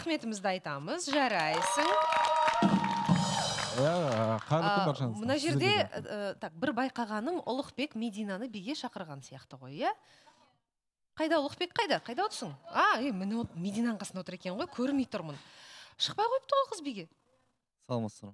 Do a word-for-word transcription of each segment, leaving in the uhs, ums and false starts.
рахметімізді айтамыз, жарайсың. Мына жерде так бір байқағаным Ұлықбек Мединаны биге шақырған сияқты ғой, иә? Қайда Ұлықбек, қайда? Қайда отырсың? А, міне Мединаның қасында отыр екен ғой, көрмей тұрмын. Шықпай қойыпты ғой қыз биге. Саламатсыздар.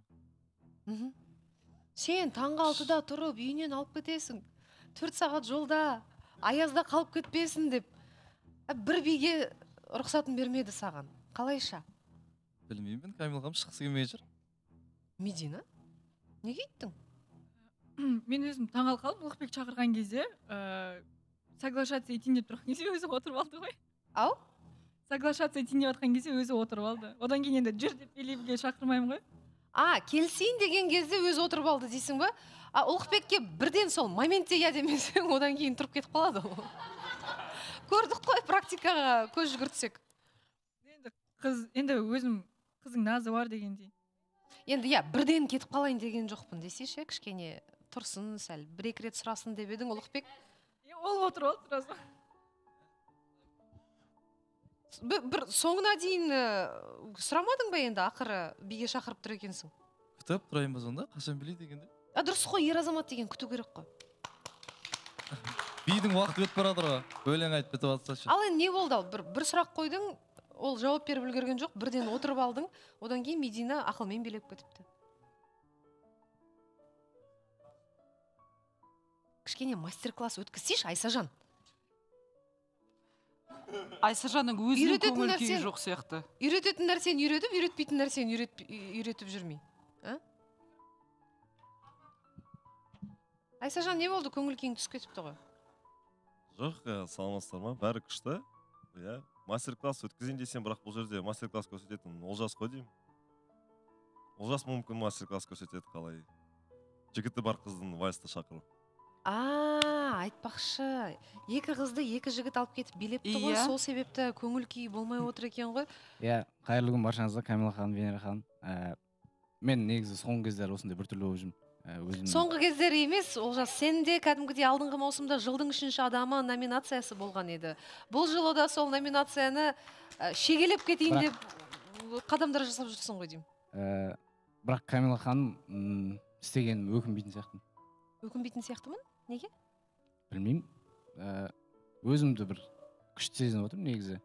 Сен таңғы алтыда тұрып, үйінен алып кетесің. Төрт сағат жолда, аязда қалып кетпесін деп. Бір биге рұқсатын бермеді саған. Қалайша? Білмеймін, Камилғам шықсы келмей жүр. Медина? Неге еттің? Мен өзім таңғал қалып, Ұлықбек шақырған кезде, соглашаться етейін деп тұрған кезде өзі отырып алды ғой. Ау? Соглашаться етейін деп жатқан кезде өзі отырып алды. Одан кейін енді жүр деп елебге шақырмаймын ғой. А, келсейін деген кезде өзі отырып алды дейсің ба? А, Ұлықбекке бірден сол моментте я демесең, одан кейін тұрып кетіп қалады ол. Көрдік қой практикаға көз жүгіртсек. Енді қыз, енді өзім қызың назы бар дегендей. Енді я бірден кетіп қалайын деген жоқпын десейші, кішкене тұрсын сәл, бір-екі рет сұрасын деп едің Ұлықбек. Ол отыр, ол тұрасың. Бір соңына дейін сұрамадың ба енді ақыры биге шақырып тұр екенсің? Күтіп тұрайын ба сонда, қашан білейді дегенде? А, дұрыс қой, ер азамат деген күту керек қой. Бидің уақыт өтіп барадыр ғой, өлең айтып бітіп жатса. Ал енді не болды ал? Бір сұрақ қойдың, ол жауап беріп үлгерген жоқ, бірден отырып алдың, одан кейін Медина ақылмен билеп кетіпті. Кішкене мастер-класс өткізсейші, Айсажан. Айсажанның өзінің көңіл күйі жоқ сияқты. Үйрететін нәрсені үйретіп, үйретпейтін нәрсені үйретіп жүрмей. Айсажан, не болды? Көңіл күйің түсіп кетіпті ғой? Жоқ, саламатсыздар ма? Бәрі күшті. Мастер-класс өткізейін десем, бірақ бұл жерде мастер-класс көрсететін Олжас қой деймін. Олжас мүмкін мастер-класс көрсетеді қалай. Жігіті бар қыздың вальсті шақыру. А, айтпақшы, екі қызды екі жігіт алып кетіп билепті ғой, сол себепті көңіл күйі болмай отыр екен ғой. Иә, қайырлы күн баршаңызға, Камила ханым, Венера ханым. Мен негізі соңғы кездер осындай біртүрлі болып жүрмін. Соңғы кездер емес, Олжас, сен де кәдімгідей алдыңғы маусымда жылдың үшінші адамы номинациясы болған еді. Бұл жылы да сол номинацияны шегелеп кетейін деп қадамдар жасап жүрсің ғой деймін. Бірақ Камила ханым істегенім өкінбейтін сияқтымын. Өкінбейтін сияқтымын? Неге? Білмеймін. Өзімді бір күшті сезініп отырмын негізі.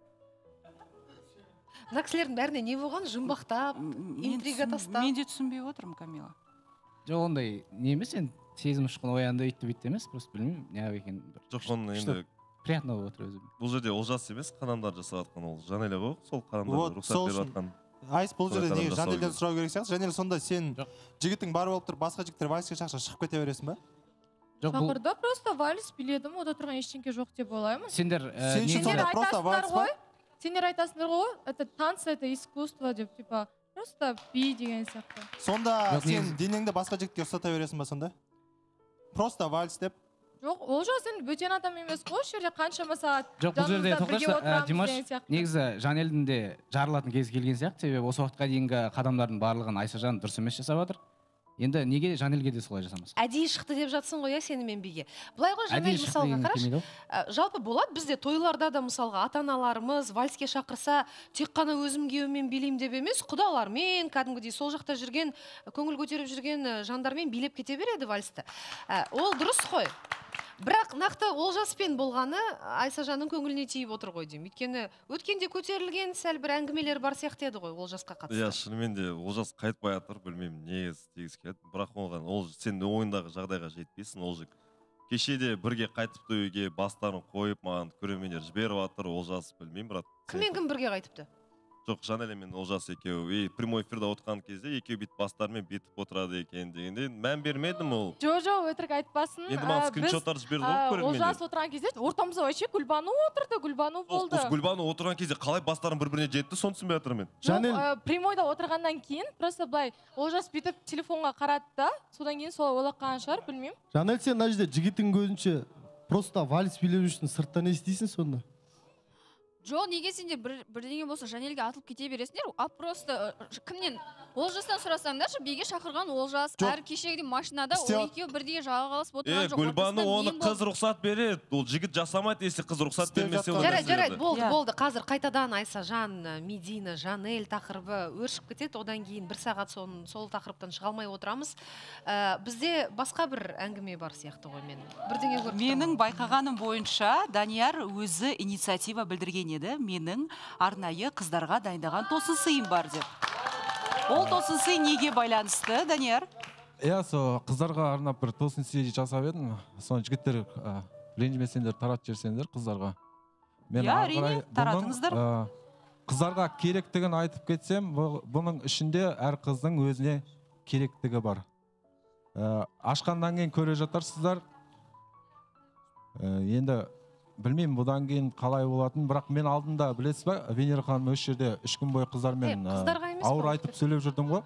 Мына кісілердің бәріне не болған? Жұмбақтап, интрига тастап. Мен де түсінбей отырмын, Камила. Жоқ, ондай не емес, енді сезім ұшқын оянды өйтті бүйтті емес, просто білмеймін, неғып екен. Жоқ, оны енді приятно болып отыр өзім. Бұл жерде Олжас емес, қадамдар жасап жатқан ол Жанеля ғой, сол қадамдар рұқсат беріп жатқан. Айс, бұл жерде неге Жанелден сұрау керек сияқты? Жанел, сонда сен жігіттің бар болып тұр, басқа жігіттер вальске шақырса шығып кете бересің ба? Шақырды, просто вальс биледім, ода тұрған ештеңке жоқ деп ойлаймын. Сендер айтасыңдар ғой, сендер айтасыңдар ғой, это танцы, это искусство деп, типа, просто би деген сияқты. Сонда сен денеңді басқа жігітке ұстата бересің ба сонда? Просто вальс деп? Жоқ, ол жоқ, сен бөтен адам емес қой, жерде қаншама сағат жоқ, бұл жерде тоқташы, Димаш, негізі Жанелдің де жарылатын кез келген сияқты, себебі осы уақытқа дейінгі қадамдардың барлығын Айсажан дұрыс емес жасап жатыр. Енді неге Жанелге де солай жасамас? Әдейі шықты деп жатсың ғой, сенімен биге. Бұлай ғой, Жанел мысалға қараш. Жалпы болады, бізде тойларда да мысалға ата-аналарымыз вальске шақырса, тек қана өзім күйеуіммен билеймін деп емес, құдалармен, кәдімгідей сол жақта жүрген, көңіл көтеріп жүрген жандармен билеп кете береді вальсті. Ол дұрыс қой. Бірақ нақты Олжаспен болғаны Айсажанның көңіліне тиіп отыр ғой деймін. Өйткені өткенде көтерілген сәл бір әңгімелер бар сияқты еді ғой Олжасқа қатысты. Иә, шынымен де Олжас қайтпай жатыр, білмеймін, не тегіз келеді. Бірақ оған ол сен ойындағы жағдайға жетпейсің, ол жік. Кешеде бірге қайтыпты үйге, бастарын қойып, маған көрермендер жіберіп жатыр, Олжас білмеймін, брат. Кіммен кім бірге қайтыпты? Жоқ, Жанеля мен Олжас екеуі прямой эфирда отқан кезде екеуі бит бастарымен бетіп отырады екен дегенде мән бермедім ол. Жо, жо, өтірік айтпасын. Енді маған скриншоттарды жіберді ғой көрермендер. Олжас отырған кезде ортамызда вообще Гүлбану отырды, Гүлбану болды. Гүлбану отырған кезде қалай бастарын бір-біріне жетті, соны түсінбей жатырмын мен. Жоқ, прямойда отырғаннан кейін просто былай Олжас бүйтіп телефонға қарады да, содан кейін солай ойлаққан шығар, білмеймін. Жанел, сен мына жерде жігіттің көзінше просто вальс билеп жүрсің, сырттан не істейсің сонда? Жоқ, неге сендер бірдеңе болса Жанелге атылып кете бересіңдер? Ал просто кімнен? Олжастан сұрасаңдаршы, биге шақырған Олжас, әр кешегіден машинада ол екеуі бірдей жағаласып отырған жоқ. Е, Гүлбану оны қыз рұқсат береді. Ол жігіт жасамайды, если қыз рұқсат бермесе. Жарайды, жарайды, болды, болды. Қазір қайтадан Айсажан, Медина, Жанель тақырыбы өршіп кетеді. Одан кейін бір сағат сол тақырыптан шыға алмай отырамыз. Бізде басқа бір әңгіме бар сияқты ғой мен. Бірдеңе көріп тұрмын. Менің байқағаным бойынша Данияр өзі инициатива білдірген еді. Менің арнайы қыздарға дайындаған тосын сыйым бар деп. Ол тосын сый неге байланысты, Данияр? Иә, со қыздарға арнап бір тосын сый жасап едім. Соны жігіттер ренжімесеңдер тарат жерсеңдер қыздарға. Иә, әрине, таратыңыздар. Қыздарға керектігін айтып кетсем, бұның ішінде әр қыздың өзіне керектігі бар. Ашқаннан кейін көре жатарсыздар. Енді білмеймін бұдан кейін қалай болатын, бірақ мен алдында білесіз ба, Венера ханым өз жерде үш күн бойы қыздармен ауыр айтып сөйлеп жүрдім ғой.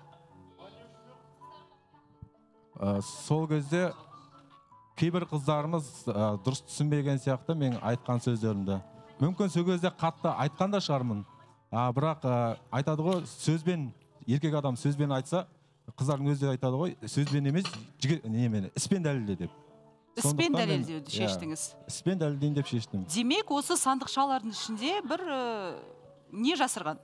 Сол кезде кейбір қыздарымыз дұрыс түсінбеген сияқты мен айтқан сөздерімді. Мүмкін сол кезде қатты айтқан да шығармын. Бірақ айтады ғой, сөзбен, еркек адам сөзбен айтса, қыздардың өзі айтады ғой, сөзбен емес, іспен дәлелде деп. Іспен дәлелдеуді шештіңіз. Іспен дәлелдейін деп шештім. Демек, осы сандықшалардың ішінде бір не жасырған?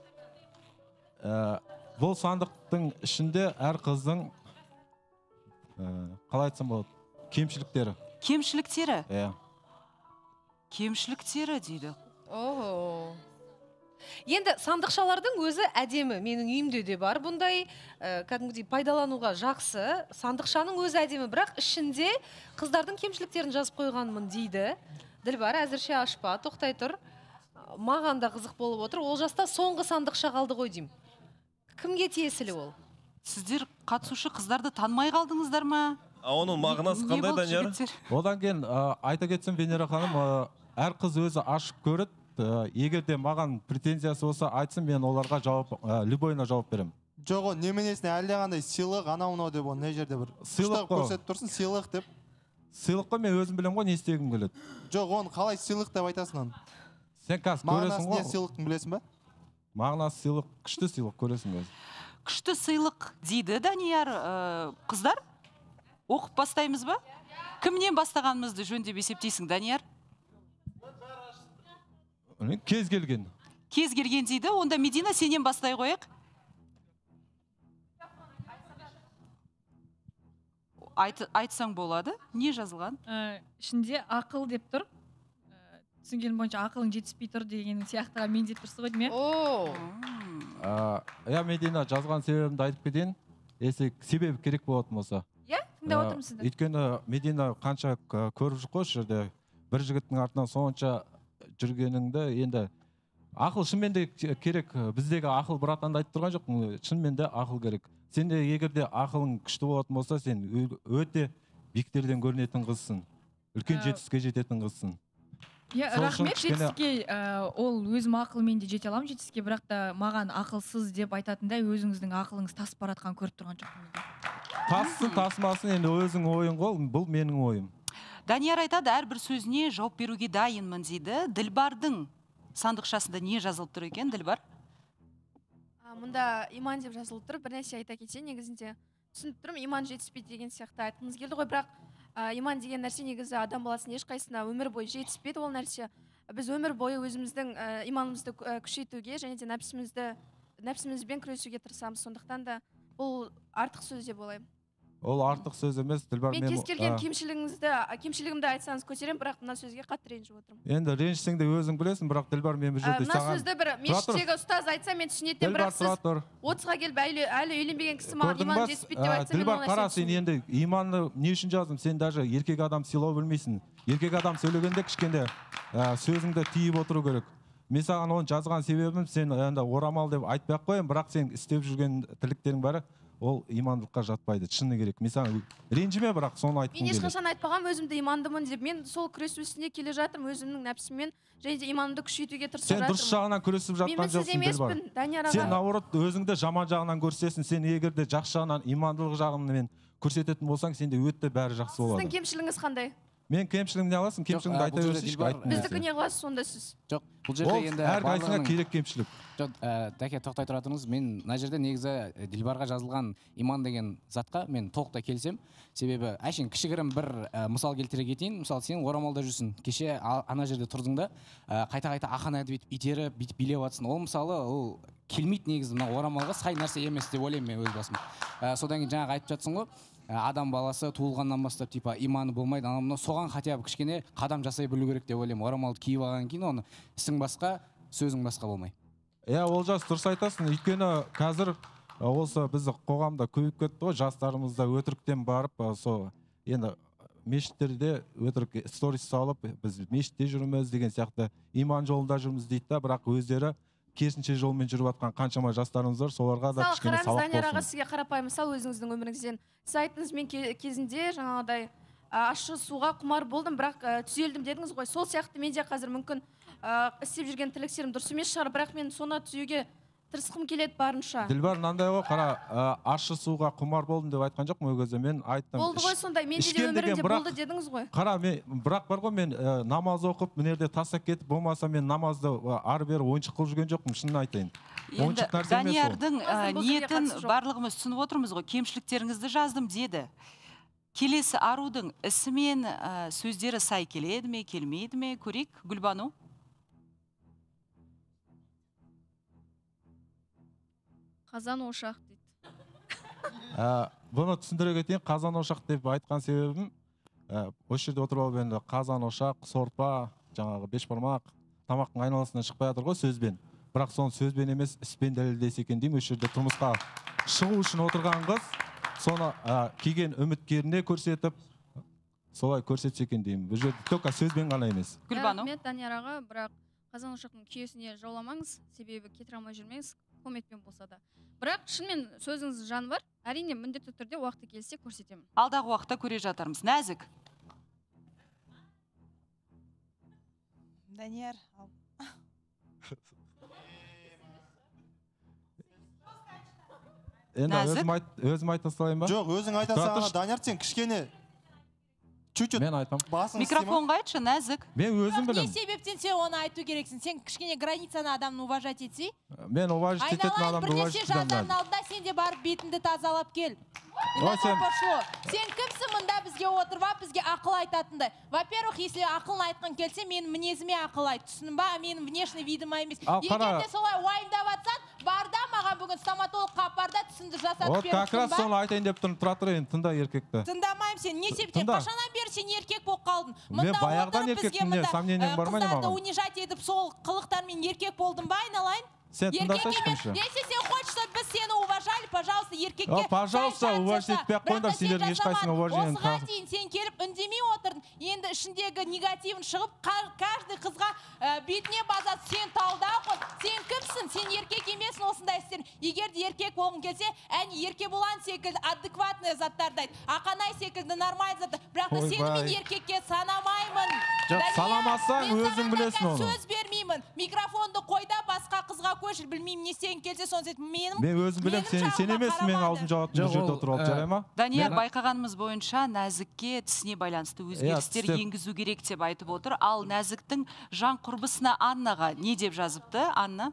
Бұл сандықтың ішінде әр қыздың, қалай айтсам болады, кемшіліктері. Кемшіліктері? Иә. Кемшіліктері дейді. Ооо. Енді сандықшалардың өзі әдемі, менің үйімде де бар бұндай кәдімгідей пайдалануға жақсы. Сандықшаның өзі әдемі, бірақ ішінде қыздардың кемшіліктерін жазып қойғанмын дейді. Ділбар, әзірше ашпа, тоқтай тұр. Маған да қызық болып отыр. Ол жаста соңғы сандықша қалды ғой деймін. Кімге тиесілі ол? Сіздер қатысушы қыздарды танымай қалдыңыздар ма? Оның мағынасы қандай, Данияр? Одан кейін айта кетсем, Венера ханым, әр қыз өзі ашып көреді. Егер де маған претензиясы болса айтсын, мен оларға жауап, любойына жауап берем. Жоқ, неменесіне әлде қандай сыйлық, анау-мынау деп оны не жерде бір сыйлық көрсетіп тұрсын, сыйлық деп. Сыйлық қой, мен өзім білем ғой, не істегім келеді. Жоқ, оны қалай сыйлық деп айтасың оны? Сен қазір көресің ғой. Мағынасы не сыйлықтың білесің ба? Мағынасы сыйлық, күшті сыйлық көресің өзі. Күшті сыйлық дейді, Данияр. Қыздар, оқып бастаймыз ба? Кімнен бастағанымызды жөн деп есептейсің, Данияр? Кез келген. Кез келген дейді. Онда Медина, сенен бастай қояқ. Айтсаң болады. Не жазылған? Ішінде ақыл деп тұр. Түсінген бойынша ақылың жетіспей тұр деген сияқтыға мен деп тұрсы ғой деме? Иә, Медина, жазған себебімді айтып кетейін. Если себебі керек болатын болса. Иә, тыңдап отырмын сізді. Өйткені Медина қанша көріп жүр ғой жерде. Бір жігіттің артынан сонша жүргеніңді, енді ақыл шынымен де керек. Біздегі ақыл бір атанда айтып тұрған жоқ, шынымен де ақыл керек. Сен де егерде ақылың күшті болатын болса, сен өте биіктерден көрінетін қызсың. Үлкен жетістікке жететін қызсың. Рахмет, жетістікке ол өзім ақылмен де жете аламын жетістікке, бірақ та маған ақылсыз деп айтатындай өзіңіздің ақылыңыз тасып баратқан көріп тұрған жоқпын. Тассың, тасымасын, енді өзің ойың ғой, бұл менің ойым. Данияр айтады, әрбір сөзіне жауап беруге дайынмын дейді. Ділбардың сандықшасында не жазылып тұр екен, Ділбар? Мұнда иман деп жазылып тұр. Бір нәрсе айта кетейін, негізінде түсініп тұрмын, иман жетіспейді деген сияқты айтқыңыз келді ғой, бірақ иман деген нәрсе негізі адам баласының ешқайсысына өмір бойы жетіспейді ол нәрсе. Біз өмір бойы өзіміздің иманымызды күшейтуге және де нәпсімізбен күресуге тырысамыз. Сондықтан да бұл артық сөз деп ойлаймын. Ол артық сөз емес, Ділбар. Мен кез келген кемшілігіңізді, кемшілігімді айтсаңыз көтерем, бірақ мына сөзге қатты ренжіп отырмын. Енді ренжісең де өзің білесің, бірақ Ділбар мен бұл жерде саған. Мына сөзді бір мешіттегі ұстаз айтса мен түсінетін, бірақ сіз отызға келіп әлі үйленбеген кісі маған иман жетіспейді деп айтса мен Ділбар, қара, сен енді иманды не үшін жаздым? Сен даже еркек адам сыйлау білмейсің. Еркек адам сөйлегенде кішкенде сөзіңді түйіп отыру керек. Мен саған оны жазған себебім, сен енді орамал деп айтпай-ақ қояйын, бірақ сен істеп жүрген тірліктерің бәрі ол имандылыққа жатпайды, шыны керек. Мен саған ренжіме, бірақ соны айтқым келеді. Мен ешқашан айтпағам өзімді имандымын деп. Мен сол күрес үстінде келе жатырмын өзімнің нәпсіммен, және де иманымды күшейтуге тырысып жатырмын. Сен дұрыс жағынан күресіп жатқан жоқсың, Ділбар. Сен наоборот өзіңді жаман жағынан көрсесің. Сен егер де жақсы жағынан, имандылық жағынан көрсететін болсаң, сенде өтті бәрі жақсы болады. Сіздің кемшілігіңіз қандай? Мен кемшілігімді аласың, кемшілігімді айта берсейші. Біздікі не қыласыз сонда сіз? Жоқ, Бұл жерде енді әрқайсысына керек кемшілік. Жоқ, Дәке, тоқтай тұра тұрыңыз. Мен мына жерде негізі Дилбарға жазылған иман деген затқа мен толықтай келсем. Себебі әшейін кішігірім бір мысал келтіре кетейін. Мысалы, сен орамалда жүрсің. Кеше ана жерде тұрдың да, қайта-қайта ақан әдіп етіп итеріп, бүйтіп билеп жатсың. Ол мысалы, ол келмейді негізі мына орамалға сай нәрсе емес деп ойлаймын мен өз басым. Содан кейін жаңағы айтып жатсың ғой, адам баласы туылғаннан бастап типа иманы болмайды, анау мынау, соған хотя бы кішкене қадам жасай білу керек деп ойлаймын. Орамалды киіп алғаннан кейін оны ісің басқа, сөзің басқа болмай. Иә, Олжас, дұрыс айтасың. Өйткені қазір осы бізді қоғамда көбейіп кетті ғой, жастарымызда өтіріктен барып, сол енді мешіттерде өтірік сторис салып, біз мешітте жүрміз деген сияқты иман жолында жүрміз дейді да, бірақ өздері керісінше жолмен жүріп жатқан қаншама жастарымыз бар, соларға да кішкене сабақ болсын. Сізге қарапайым мысал өзіңіздің өміріңізден. Сіз айттыңыз, мен кезінде жаңағыдай ащы суға құмар болдым, бірақ түзелдім дедіңіз ғой. Сол сияқты менде қазір мүмкін істеп жүрген тірліктерім дұрыс емес шығар, бірақ мен соны түзеуге тырысқым келеді барынша. Дилбар, мынандай ғой, қара, ащы суға құмар болдым деп айтқан жоқпын ол кезде. Мен айттым. Болды ғой сондай, менде де өмірімде болды дедіңіз ғой. Қара, бірақ бар ғой, мен намаз оқып, мына жерде тастап кетіп, болмаса мен намазды ары бері ойыншық қылып жүрген жоқпын, шынын айтайын. Енді Даниярдың ниетін барлығымыз түсініп отырмыз ғой, кемшіліктеріңізді жаздым деді. Келесі арудың ісімен сөздері сай келеді ме, келмейді ме? Көрейік, Гүлбану. Қазан ошақ дейді. Бұны түсіндіре кетейін, қазан ошақ деп айтқан себебім, осы жерде отырып алып енді қазан ошақ, сорпа, жаңағы бешбармақ, тамақтың айналасынан шықпай жатыр ғой сөзбен. Бірақ соны сөзбен емес, іспен дәлелдесе екен деймін. Осы жерде тұрмысқа шығу үшін отырған қыз, соны киген үміткеріне көрсетіп, солай көрсетсе екен деймін. Бұл жерде только сөзбен ғана емес. Гүлбану. Рахмет Данияр аға, бірақ қазан ошақтың күйесіне жауламаңыз, себебі кетіре алмай жүрмеңіз, көметпен болса да. Бірақ шынымен сөзіңіз жаны бар, әрине міндетті түрде уақыты келсе көрсетемін. Алдағы уақытта көре жатармыз. Нәзік. Данияр. Өзім айта салайын ба? Жоқ, өзің айта салайын. Данияр, сен кішкене чуть-чуть мен айтам. Микрофонға айтшы, Нәзік. Мен өзім білем. Не себептен сен оны айту керексің? Сен кішкене границаны адамны уважать етсей? Мен уважать ететін адамды уважать ететін. Айналайын, бірнеше жандардың алдында сен де барып бетіңді тазалап кел. Сен кімсің мұнда бізге отырып, бізге ақыл айтатындай? Во-первых, если ақылын айтқың келсе, менің мінезіме ақыл айт. Түсіндің ба? Менің внешний видіма емес. Егер де солай уайымдап атсан, барда маған бүгін стоматологқа апарда түсінді жасап беріп. Вот как раз соны айтайын деп тұрмын, тұра тұр енді, тыңда еркекті. Тыңдамаймын сен. Не себептен? Қашаннан бері сен еркек болып қалдың? Мен баяғыдан еркекпін, не сомнением бар ма не қыздарды унижать етіп, сол қылықтармен еркек болдың ба, айналайын? Сен тыңдасайшы кімші? Если сен хочешь, чтобы біз сені уважали, пожалуйста, еркекке... Пожалуйста, уважать етпей қойыңдар, сендердің ешқайсыңа уважениен. Осыған дейін сен келіп үндемей отырдың, енді ішіндегі негативін шығып, каждый қызға бетіне базат, сен талдау қой. Сен кімсің? Сен еркек емесің осындай істер. Егер де еркек болғың келсе, әне еркек болған секілді адекватный заттарды айт. Ақанай секілді нормальный заттар. Бірақ та сені мен еркекке санамаймын. Жоқ, санамасаң өзің білесің оны. Сөз бермеймін. Микрофонды қойда басқа қызға көшіл, білмеймін не істеген келсе соны сет. Менің мен өзім білем, сен емессің менің аузым жауатын бұл жерде отырып алып, жарай ма? Данияр, байқағанымыз бойынша Нәзікке тісіне байланысты өзгерістер енгізу керек деп айтып отыр. Ал Нәзіктің жан құрбысына Аннаға не деп жазыпты, Анна?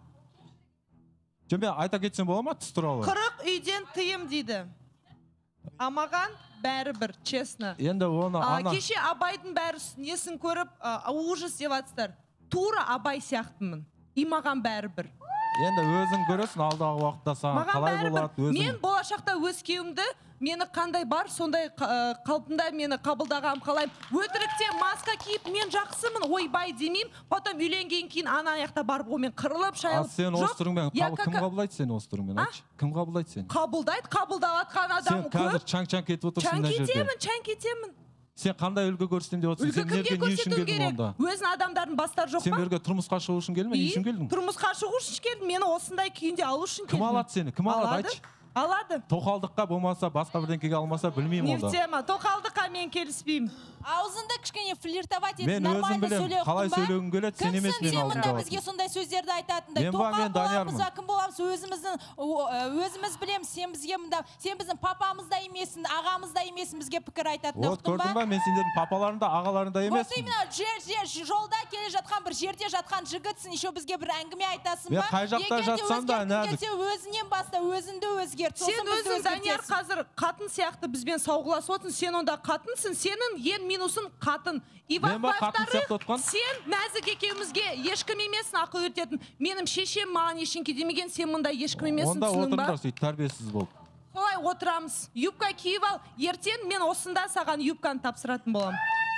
Мен айта кетсем бола ма тіс туралы? Қырық үйден тыйым дейді. Амаған бәрі бір, честно. Енді оны Анна... Кеше Абайдың бәрі несін көріп, ужас деп атыстар. Тура Абай сияқтымын. И маған бәрі бір. Енді өзің көресің, алдағы уақытта саған қалай болады өзің. Мен болашақта өз күйеуімді, мені қандай бар, сондай қалпында мені қабылдағам қалайым. Өтірікте маска киіп, мен жақсымын, ойбай демеймін. Потом үйленген кейін ана аяқта барып, омен қырылып, шайылып. А сен осы түріңмен, кім қабылдайды сені осы түріңмен, айтшы? Кім қабылдайды сені? Қабылдайды, қабылдап атқан адам көп. Сен қазір чаң-чаң кетіп отырсың мына жерде. Чаң кетемін, чаң кетемін. Сен қандай үлгі көрсетем деп отырсың? Үлгі кімге көрсету керек? Өзін адамдардың бастары жоқ па? Сен берге тұрмысқа шығу үшін келдің, не үшін келдің? Тұрмысқа шығу үшін келдім, мені осындай күйінде алу үшін келдім. Кім алады сені? Кім алады, айтшы? Алады. Тоқалдыққа болмаса, басқа бірдеңкеге алмаса, білмеймін онда. Не тема? Тоқалдыққа мен келіспеймін. аузында кішкене флиртовать етіп, мен өзім білем, қалай сөйлегім келеді, сен емес мен аузымда. Кімсің бізге сондай сөздерді айтатындай? Тоқал боламыз ба, кім боламыз, өзіміздің, өзіміз білеміз, сен бізге мұнда, сен біздің папамыз да емессің, ағамыз да емессің, бізге пікір айтатын. Вот, көрдің ба, мен сендердің папаларың да, ағаларың да емессің. Вот именно, жер, жолда келе жатқан, бір жерде жатқан жігітсің, еще бізге бір әңгіме айтасың ба? Мен қай жақта жатсам да, нәзік. Өзінен баста, өзіңді өзгерт. Сен өзің, Данияр, қазір қатын сияқты бізбен сауғыласып отырсың, сен онда қатынсың, сенің ең минусың қатын. Иван Баевтары, сен нәзік екеумізге ешкім емесің ақыл өтетін. Менің шешем маған ешенке демеген, сен мұнда ешкім емесің, түсінің ба? Онда отырыңдар, сөйтіп тәрбиесіз болып. Солай отырамыз. Юбка киіп ал, ертең мен осында саған юбканы тапсыратын боламын.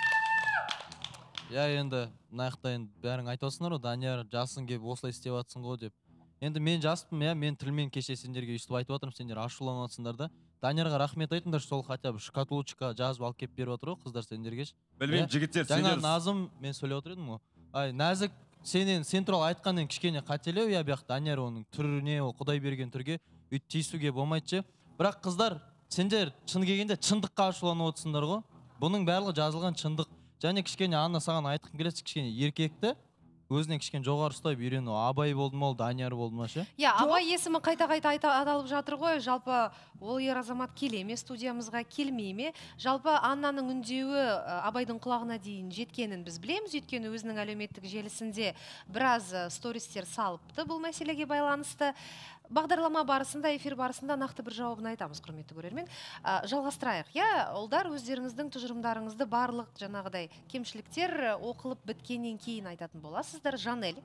Я енді, наяқта енді бәрің айтып отырсыңдар ғой, Данияр, жасың келіп осылай істеп жатсың ғой деп. Енді мен жаспын, я мен тілмен кеше сендерге өйстіп айтып отырмын, сендер ашуланып жатсыңдар да. Даниярға рахмет айтыңдар, сол хотя бы шкатулочка жазып алып келіп беріп отыр ғой қыздар сендерге. Білмеймін, жігіттер, сендер. Жаңа Назым, мен сөйлеп отыр едім ғой. Ай, нәзік, сенен сен туралы айтқаннан кішкене қателеу, я бірақ Данияр оның түріне, ол Құдай берген түрге өйтіп тиісуге болмайды ше. Бірақ қыздар, сендер шын келгенде шындыққа ашуланып отырсыңдар ғой. Бұның барлығы жазылған шындық. Және кішкене Анна саған айтқым келеді, кішкене еркекті өзінен кішкене жоғары ұстап үйрену. Абай болды ма, ол Данияр болды ма ше? Я, Абай есімі қайта-қайта аталып жатыр ғой. Жалпы ол ер азамат келе ме, студиямызға келмей ме? Жалпы Аннаның үндеуі Абайдың құлағына дейін жеткенін біз білеміз, өйткені өзінің әлеуметтік желісінде біраз стористер салыпты бұл мәселеге байланысты. Бағдарлама барысында, эфир барысында нақты бір жауабын айтамыз, құрметті көрермен. Жалғастырайық. Я, ұлдар өздеріңіздің тұжырымдарыңызды барлық жаңағыдай кемшіліктер оқылып біткеннен кейін айтатын боласыздар. Жанель.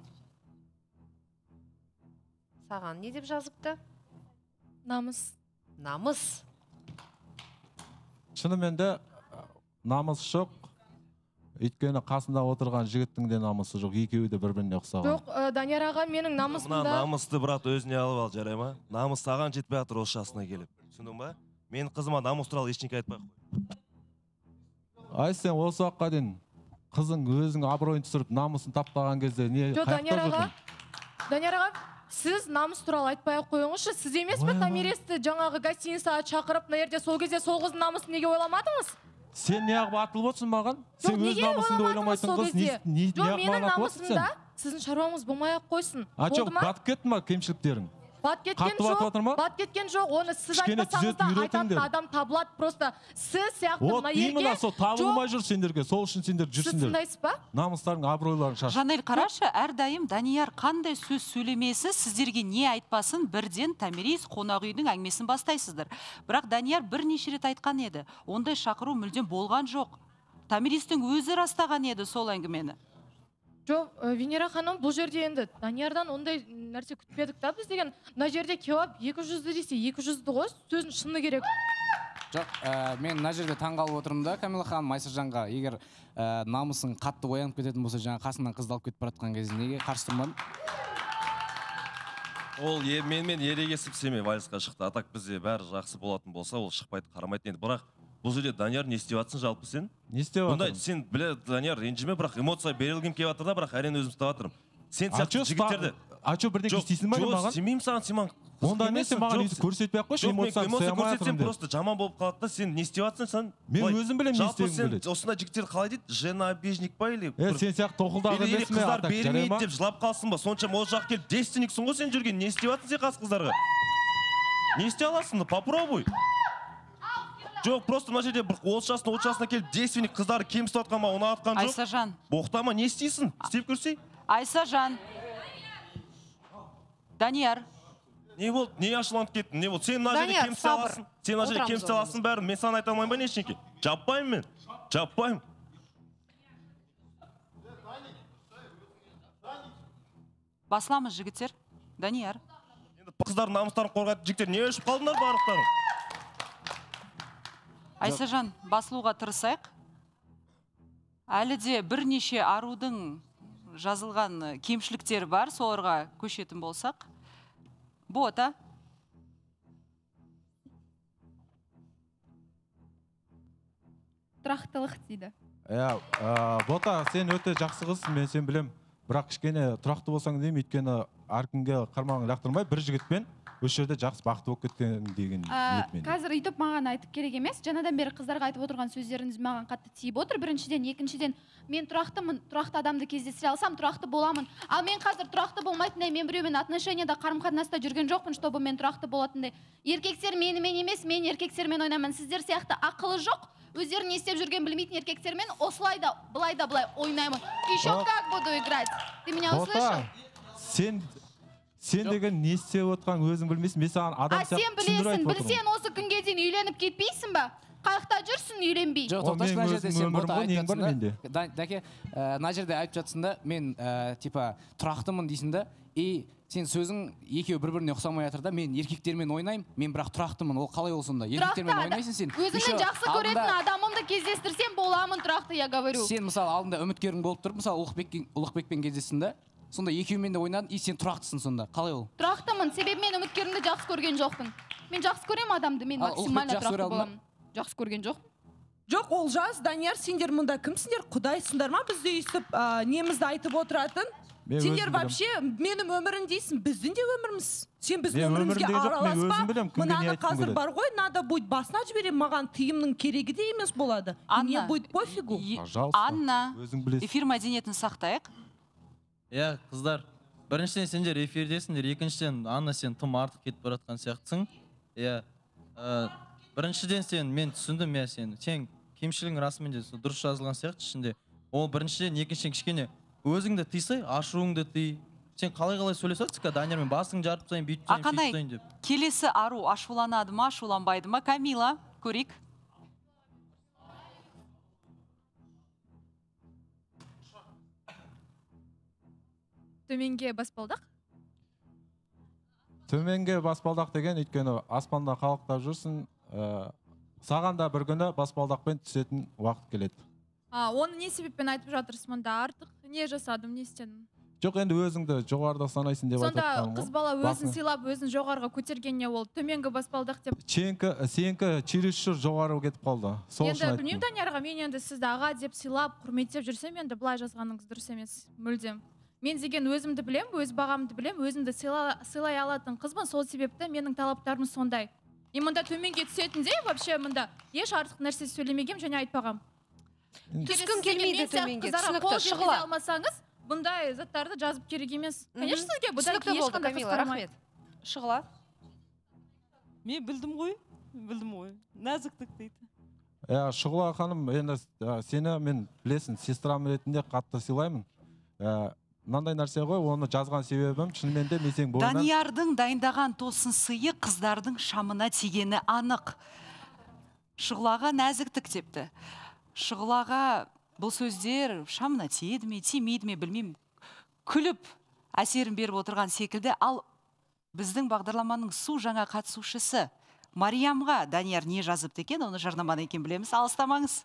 Саған не деп жазыпты? Намыс. Намыс. Шынымен де намыс жоқ. Өйткені қасында отырған жігіттің де намысы жоқ, екеуі де бір-біріне ұқсаған. Жоқ, Данияр аға, менің намысымда... Мына намысты брат өзіне алып ал, жарай ма? Намыс саған жетпей жатыр осы жасына келіп. Түсіндің ба? Менің қызыма намыс туралы ештеңе айтпай қой. Ай, сен осы уақытқа дейін қызың өзің абыройын түсіріп, намысын таптаған кезде не қаяқта жүрдің? Данияр аға, сіз намыс туралы айтпай қойыңызшы. Сіз емес пе Томиресті жаңағы гостиницаға шақырып, мына жерде сол кезде сол қыздың намысын неге ойламадыңыз? Сен неғып атылып отырсың маған? Сен өз намысыңды ойламайтын қыз, неғып маған атылып отырсың сен? Сіздің шаруаңыз болмай-ақ қойсын. А жоқ, батып кетті ма кемшіліктерің? Бат кеткен жоқ, бат кеткен жоқ, оны сіз айтпасаңыз да айтатын адам табылады, просто сіз сияқты мына ерге... Вот именно сол табылмай жүр сендерге, сол үшін сендер жүрсіңдер. Сіз сындайсыз ба? Намыстарың, абыройларың шаш. Жанель, қарашы, әрдайым Данияр қандай сөз сөйлемесі, сіздерге не айтпасын, бірден Томирис қонақ үйдің әңгімесін бастайсыздар. Бірақ Данияр бірнеше рет айтқан еді, ондай шақыру мүлдем болған жоқ. Томиристің өзі растаған еді сол әңгімені. Жоқ, Венера ханым, бұл жерде енді Даниярдан ондай нәрсе күтпедік та біз деген. Мына жерде кевап екі жүзді десе, екі жүзді ғой, сөзін шыны керек. Жоқ, мен мына жерде таңғалып отырмын да, Камила ханым, Майсыржанға, егер намысың қатты оянып кететін болса, жаңа қасынан қызды алып кетіп баратқан кезде неге қарсы тұрмадың? Ол менімен ерегесіп семей вальсқа шықты. Атак бізде бәрі жақсы болатын болса, ол шықпайды, қарамайды. Енді бірақ бұл жерде Данияр не істеп жатсың жалпы сен? Не істеп жатырмын? Онда сен біле, Данияр ренжіме, бірақ эмоция берілгім келіп жатыр да, бірақ әрине өзім ұстап жатырмын. Сен сияқты жігіттерді... А чё, бірдеңе істейсің ба маған? Жоқ, сенбеймін саған, сен маған... Онда не сен маған көрсетпей ақ қойшы, эмоцияны сыямай жатырмын деп. Просто жаман болып қалады да, сен не істеп жатсың сен? Мен өзім білем не істегім келеді. Жалпы сен осында жігіттер қалай дейді, жена обижник па или... Е, сен сияқты тоқылдағы емес ме? Қыздар бермейді деп жылап қалсың ба? Сонша ол жақ келіп девственниксің ғой сен жүрген, не істеп жатсың сен қас қыздарға? Не істей аласың? Попробуй. Жоқ, просто мына жерде бір отыз жасына отыз жасына келіп девственник қыздары кемсітіп отқан ма, оны атқан жоқ. Айсажан. Боқтама, не істейсің? Істеп көрсей? Айсажан. Данияр. Не болды? Не ашыланып кеттің? Не болды? Сен мына жерде кемсіте аласың. Сен мына жерде кемсіте аласың бәрін. Мен саған айта алмаймын ба ештеңке? Жаппаймын мен. Жаппаймын. Басыламыз жігіттер. Данияр. Енді қыздардың намыстарын қорғайтын жігіттер не өшіп қалдыңдар барлықтарың? Айсажан, басылуға тырысайық. Әлі де бірнеше арудың жазылған кемшіліктері бар, соларға көшетін болсақ. Бота. Тұрақтылық дейді. Бота, сен өте жақсы қызсың, мен сен білем. Бірақ кішкене тұрақты болсаң деймін, өйткені әркімге қармағын лақтырмай бір жігітпен осы жерде жақсы бақытты болып кеткен деген ниетпен. Қазір үйтіп маған айтып керек емес. Жаңадан бері қыздарға айтып отырған сөздеріңіз маған қатты тиіп отыр. Біріншіден, екіншіден, мен тұрақтымын, тұрақты адамды кездестіре алсам, тұрақты боламын. Ал мен қазір тұрақты болмайтындай, мен біреумен отношенияда, қарым-қатынаста жүрген жоқпын, чтобы мен тұрақты болатындай. Еркектер менімен емес, мен еркектермен ойнамын. Сіздер сияқты ақылы жоқ, өздері не істеп жүрген білмейтін еркектермен осылай да, былай да былай ойнаймын. Еще как буду играть? Ты меня услышал? Сен Сен деген не істеп отқан өзің білмейсің, мен саған адам сияқты түсіндіріп айтып отырмын. А сен білесің, білсен осы күнге дейін үйленіп кетпейсің ба? Қайықта жүрсің үйленбей? Жоқ, тоқташы, мына жерде сен бота айтып жатсың да. Дәке, мына жерде айтып жатсың да, мен типа тұрақтымын дейсің да, и сен сөзің екеуі бір-біріне ұқсамай жатыр да, мен еркектермен ойнаймын, мен бірақ тұрақтымын. Ол қалай ол сонда? Еркектермен ойнайсың сен. Өзіңнің жақсы көретін адамымды кездестірсем боламын тұрақты, я говорю. Сен мысалы алдында үміткерің болып тұрып, мысалы Ұлықбекпен кездестің да, сонда екеуімен де ойнадың, и сен тұрақтысың сонда. Қалай ол? Тұрақтымын, себебі мен үміткерімді жақсы көрген жоқпын. Мен жақсы көрем адамды, мен максимально тұрақты боламын. Жақсы көрген жоқ. Жоқ, Олжас, Данияр, сендер мұнда кімсіңдер? Құдайсыңдар ма? Бізде өйстіп немізді айтып отыратын? Сендер вообще менің өмірім дейсің, біздің де өміріміз. Сен біздің өмірімізге араласпа. Мынаны қазір бар ғой, надо будет басына жіберем, маған тыйымның керегі де емес болады. Мне будет пофигу. Анна, эфир мәдениетін сақтайық. Иә, қыздар, біріншіден сендер эфирдесіңдер, екіншіден Анна сен тым артық кетіп баратқан сияқтысың. Иә, біріншіден сен, мен түсіндім, иә, сен, сен кемшілігің расымен де дұрыс жазылған сияқты ішінде. Ол біріншіден, екіншіден кішкене өзіңді тыйсай, ашуыңды тый. Сен қалай-қалай сөйлесесің ка, Даниярмен басың жарып тастайын, бүйтіп тастайын, бүйтіп тастайын деп. Келесі ару ашуланады ма, ашуланбайды ма? Камила, көрейік. Төменге баспалдақ? Төменге баспалдақ деген, өйткені аспанда қалықтап жүрсің, саған да бір күні баспалдақпен түсетін уақыт келеді. Оны не себеппен айтып жатырсың мұнда? Артық не жасадым, не істедім? Жоқ, енді өзіңді жоғарыда санайсың деп айтып жатқаным ғой. Сонда қыз бала өзін сыйлап, өзін жоғарыға көтергенне ол төменгі баспалдақ деп. Сенікі чересшур жоғары кетіп қалды. Енді білмеймін, Даниярға, мен енді сізді аға деп сыйлап, құрметтеп жүрсем, енді былай жазғаныңыз дұрыс емес, мүлдем. Мен деген өзімді білем, өз бағамды білем, өзімді сыйлай алатын қызбын, сол себепті менің талаптарым сондай. И мұнда төменге түсетіндей, вообще мұнда еш артық нәрсе сөйлемегем және айтпағам. Түскім келмейді төменге, түсінікті, шығыла. Бұндай заттарды жазып керек емес. Конечно, сізге бұдан кейін ешқандай қысқармайды. Шығыла. Мен білдім ғой, білдім ғой. Нәзіктік дейді. Шығыла ханым, енді сені мен білесің, сестрам ретінде қатты сыйлаймын. Мынандай нәрсе ғой, оны жазған себебім шынымен де мен сен бойынан. Даниярдың дайындаған тосын сыйы қыздардың шамына тигені анық. Шығылаға нәзіктік депті. Шығылаға бұл сөздер шамына тиеді ме, тимейді ме, білмеймін. Күліп әсерін беріп отырған секілді. Ал біздің бағдарламаның су жаңа қатысушысы Мариямға Данияр не жазыпты екен, оны жарнамадан екен білеміз. Алыстамаңыз.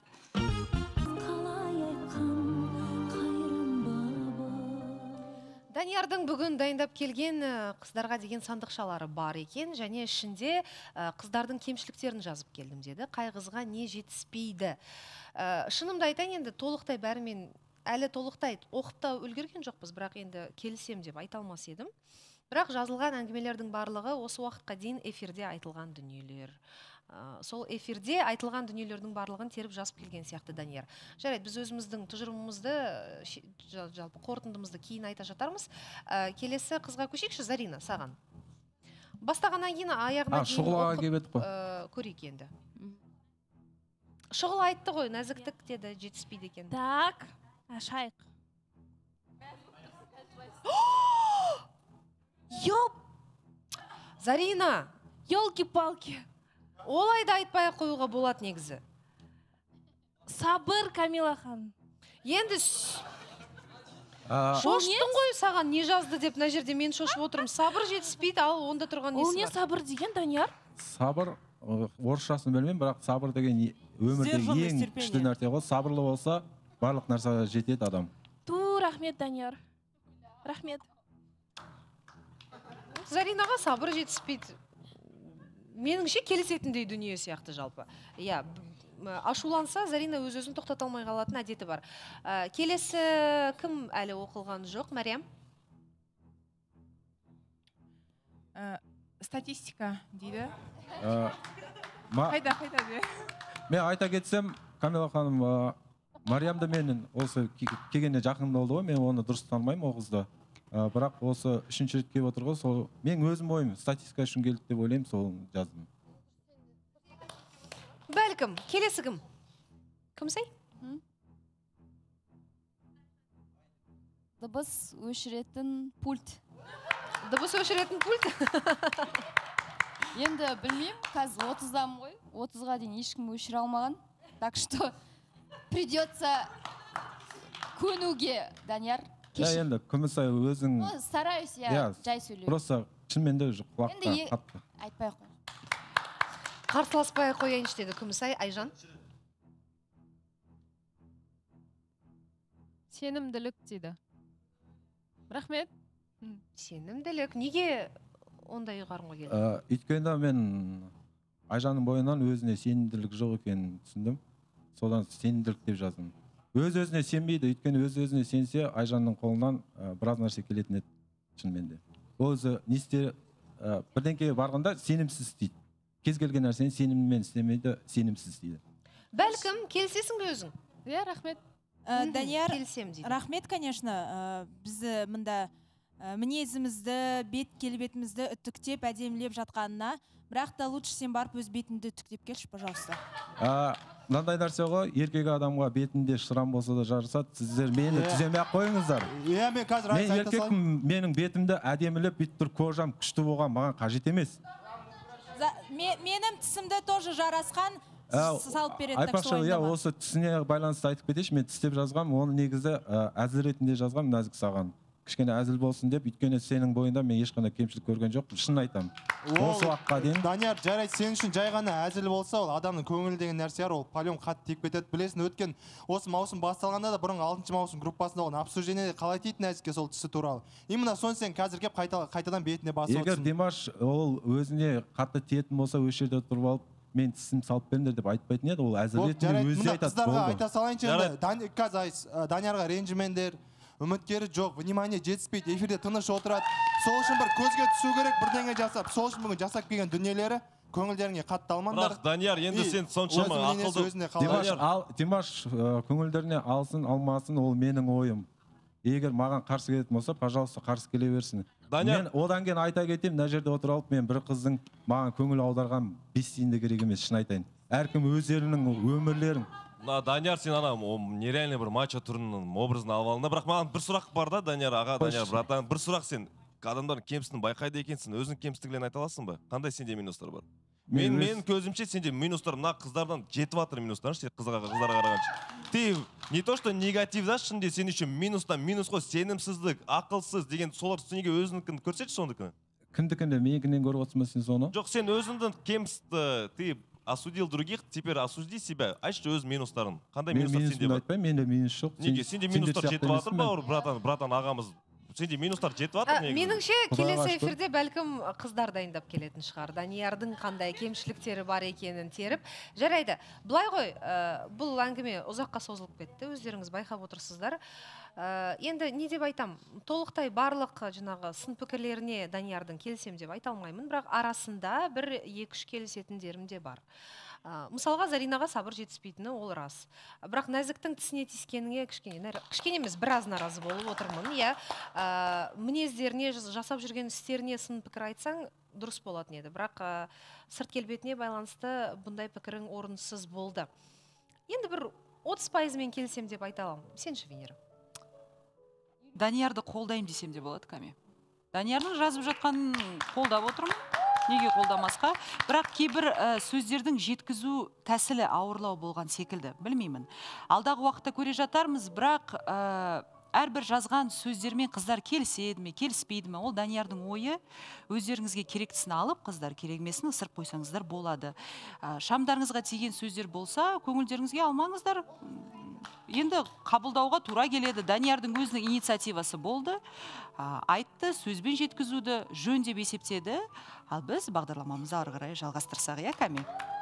Даниярдың бүгін дайындап келген қыздарға деген сандықшалары бар екен, және ішінде қыздардың кемшіліктерін жазып келдім деді. Қай қызға не жетіспейді. Шынымды айтайын, енді толықтай бәрімен әлі толықтай оқып та үлгерген жоқпыз, бірақ енді келісем деп айта алмас едім. Бірақ жазылған әңгімелердің барлығы осы уақытқа дейін эфирде айтылған дүниелер. Сол эфирде айтылған дүниелердің барлығын теріп жазып келген сияқты Данияр. Жарайды, біз өзіміздің тұжырымымызды, жалпы қорытындымызды кейін айта жатармыз. Келесі қызға көшейікші, Зарина, саған. Бастағаннан кейін аяғына дейін оқып көрейік енді. Шұғыл айтты ғой, нәзіктік деді, жетіспейді екен. Так, ашайық. Ёп! Зарина! Ёлки-палки! Олай да айтпай қоюға болады негізі. Сабыр, Камила ханым. Енді шоштың ғой саған не жазды деп мына жерде мен шошып отырмын. Сабыр жетіспейді, ал онда тұрған несі бар. Ол не сабыр деген, Данияр? Сабыр, орысшасын білмеймін, бірақ сабыр деген өмірде ең күшті нәрсе ғой. Сабырлы болса, барлық нәрсе жетеді адам. Ту, рахмет, Данияр. Рахмет. Заринаға сабыр жетіспейді. Меніңше келісетіндей дүние сияқты жалпы. Иә, ашуланса, Зарина өз-өзін тоқтата алмай қалатын әдеті бар. Келесі кім әлі оқылған жоқ, Мәриям? Статистика дейді. Қайда, қайда де. Мен айта кетсем, Камила ханым, Мариямды менің осы келгенде жақын болды ғой, мен оны дұрыс танымаймын ол қызды. Бірақ осы үшінші рет келіп отыр ғой, сол мен өзім ойым статистика үшін келді деп ойлаймын, сол жаздым. Бәлкім, келесі кім? Кім сай? Дыбыс өшіретін пульт. Дыбыс өшіретін пульт? Енді білмеймін, қазір отыздамын ғой. отызға дейін ешкім өшіре алмаған. Так что придется көнуге, Данияр. Я енді Күмісай өзің... Стараюсь, я жай сөйлеу. Просто шынымен де құлаққа қатты. Айтпай қой. Қарсыласпай қояйыншы деді Күмісай. Айжан? Сенімділік дейді. Рахмет. Сенімділік. Неге ондай ұйғарымға келді? Өйткені мен Айжанның бойынан өзіне сенімділік жоқ екенін түсіндім. Содан сенімділік деп жаздым. Өз-өзіне сенбейді, өйткені өз-өзіне сенсе, Айжанның қолынан біраз нәрсе келетін еді, шынымен де. Ол өзі не істе, бірдеңкеге барғанда сенімсіз істейді. Кез келген нәрсені сеніммен істемейді, сенімсіз істейді. Бәлкім, келісесің бе өзің? Иә, рахмет. Данияр, рахмет, конечно. Біз мында мінезімізді, бет келбетімізді үтіктеп, әдемілеп жатқанына, бірақ та лучше сен барып өз бетіңді үтіктеп келші, пожалуйста. Мынандай нәрсе ғой, еркек адамға бетінде шырам болса да жарысады, сіздер мені түземей-ақ қойыңыздар. Мен еркекпін, менің бетімді әдемілеп бүйтіп тұр, кожам күшті болған, маған қажет емес. Менің тісімді тоже жарасқан, салып береді. Айтпақшы, осы тісіне байланысты айтып кетейінші, мен тістеп жазғам, оны негізі әзіл ретінде жазғам, нәзік саған. Кішкене әзіл болсын деп, өйткені сенің бойында мен ешқандай кемшілік көрген жоқ, шын айтам. Осы уақытқа дейін. Данияр, жарайды, сен үшін жай ғана әзіл болса, ол адамның көңілі деген нәрсе бар, ол палем қатты тиіп кетеді. Білесің, өткен осы маусым басталғанда да бұрын алтыншы маусым группасында оны обсуждение қалай дейді нәзікке сол түсі туралы. Именно соны сен қазір келіп қайтадан бетіне басып отырсың. Егер Димаш ол өзіне қатты тиетін болса, өз жерде тұрып алып, мен тісім салып беріңдер деп айтпайтын еді, ол әзіл ретінде өзі айтады. Қыздарға айта салайыншы, қазір Даниярға ренжімеңдер. Үміткері жоқ, внимание жетіспейді, эфирде тыныш отырады. Сол үшін бір көзге түсу керек, бірдеңе жасап, сол үшін бүгін жасап келген дүниелері көңілдеріңе қатты алмаңдар. Бірақ Данияр, енді сен соншама ақылды. Димаш көңілдеріне алсын, алмасын, ол менің ойым. Егер маған қарсы келетін болса, пожалуйста, қарсы келе берсін. Мен одан кейін айта кетейін, мына жерде отырып алып, мен бір қыздың маған көңіл аударған бес тиын да керек емес, шын айтайын. Әркім өздерінің өмірлерін. Данияр, сен ана нереальный бір мачо түрінің образын алып алында. Бірақ маған бір сұрақ бар да, Данияр аға, Данияр братан. Бір сұрақ, сен адамдардың кемсітін байқайды екенсің, өзің кемсітігілен айта аласың ба? Қандай сенде минустар бар? Мен көзімше сенде минустар, мына қыздардан жетіп атыр минустар, қыздарға қарағанша. Ты не то что негатив да, шынде сен үшін минустан минус қой, сенімсіздік, ақылсыз деген солар неге өзінікін көрсетші сондікіні? Кімдікінде менікінен көріп отырсың ба сен соны? Жоқ, сен өзіңдің кемсітті, ты осудил других, теперь осужди себя. Айтшы өз минустарын. Қандай минустар сенде бар? Айтпай, менде минус жоқ. Неге, сенде минустар жетіп атыр ба, братан, братан ағамыз? Сенде минустар жетіп атыр неге? Меніңше келесі эфирде бәлкім қыздар дайындап келетін шығар. Даниярдың қандай кемшіліктері бар екенін теріп. Жарайды, былай ғой, бұл әңгіме ұзаққа созылып кетті, өздеріңіз байқап отырсыздар. Енді не деп айтам, толықтай барлық жаңағы сын пікірлеріне Даниярдың келсем деп айта алмаймын, бірақ арасында бір екі-үш келісетіндерім де бар. Мысалға, Заринаға сабыр жетіспейтіні ол рас. Бірақ нәзіктің тісіне тискеніңе кішкене емес, біраз наразы болып отырмын. Мінездеріне, жасап жүрген істеріне сын пікір айтсаң, дұрыс болатын еді. Бірақ сырт келбетіне байланысты бұндай пікірің орынсыз болды. Енді бір отыз пайызымен келсем деп айта аламын. Сенші, Венера? Даниярды қолдайым десем де болады, Каме. Даниярдың жазып жатқанын қолдап отырмын. Неге қолдамасқа? Бірақ кейбір сөздердің жеткізу тәсілі ауырлау болған секілді. Білмеймін. Алдағы уақытта көре жатармыз, бірақ әрбір жазған сөздермен қыздар келіседі ме, келіспейді ме? Ол Даниярдың ойы. Өздеріңізге керектісін алып, қыздар керегмесін ысырып қойсаңыздар болады. Шамдарыңызға тиген сөздер болса, көңілдеріңізге алмаңыздар. Енді қабылдауға тура келеді. Даниярдың өзінің инициативасы болды. Айтты, сөзбен жеткізуді жөн деп есептеді. Ал біз бағдарламамызды ары қарай жалғастырсақ, иә, Каме?